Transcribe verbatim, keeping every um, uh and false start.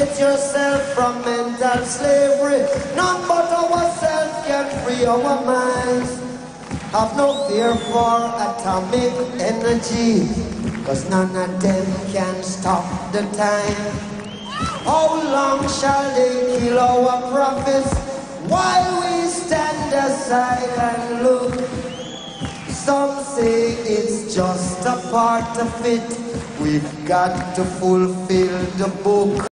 Emancipate yourself from mental slavery. None but ourselves can free our minds. Have no fear for atomic energy, cause none of them can stop the time. How long shall they kill our prophets while we stand aside and look? Some say it's just a part of it. We've got to fulfill the book.